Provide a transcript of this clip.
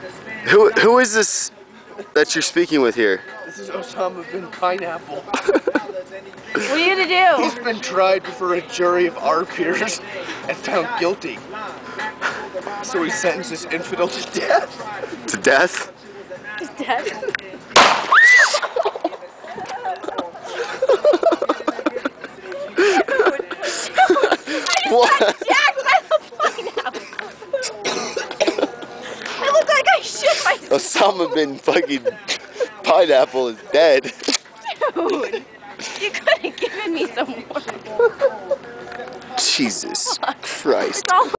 Who is this that you're speaking with here? This is Osama bin Pineapple. What are you gonna do? He's been tried before a jury of our peers and found guilty. So he sentenced this infidel to death. To death? He's dead. What? Jack, by the pineapple. I look like I shit myself. Osama bin fucking Pineapple is dead. Dude, you could have given me some more. Jesus Christ.